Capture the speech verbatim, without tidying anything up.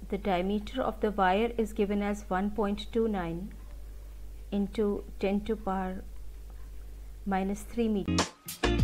the diameter of the wire is given as one point two nine into ten to power minus three meters.